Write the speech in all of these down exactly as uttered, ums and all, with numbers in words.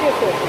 देखिए इसको।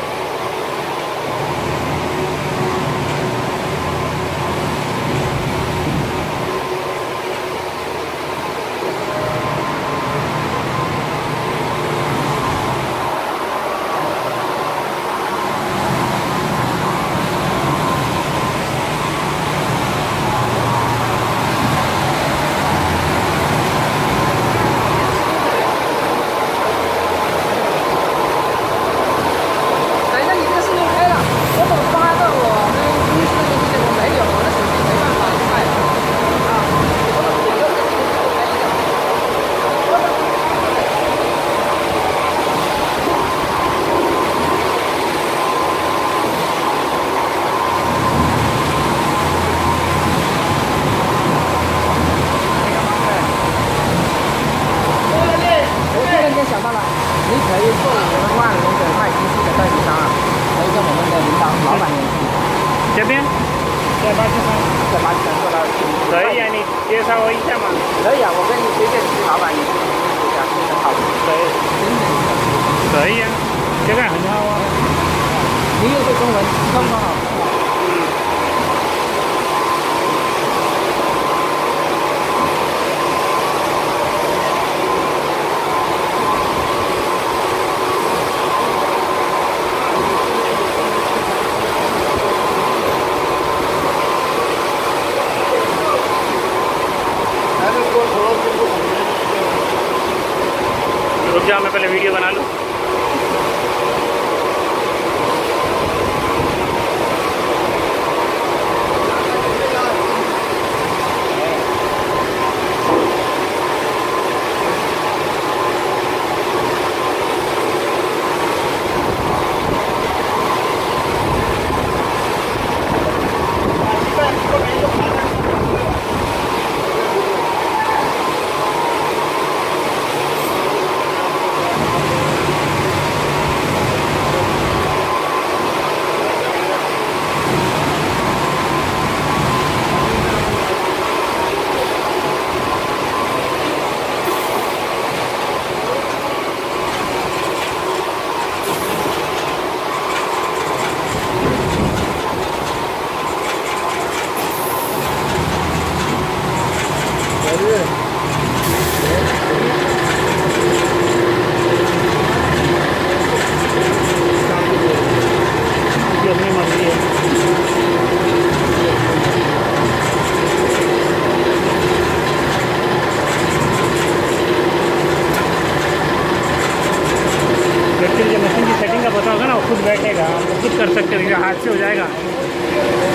想到了，你可以做我们万隆的卖机器的代理商啊，可以跟我们的领导老板联系。 这边在巴基斯坦，在巴基斯坦做到。 可以啊，你介绍我一下嘛。 可以啊，我跟你推荐去老板，你去一下，非常好。可以， 可以啊，这个很好啊。 你又会中文，刚刚好。 रुक जाओ, मैं पहले वीडियो बना लूँ। अपनी मर्जी है। जब मशीन की सेटिंग का पता होगा ना, वो खुद बैठेगा, वो खुद कर सकते हैं, हाथ से हो जाएगा।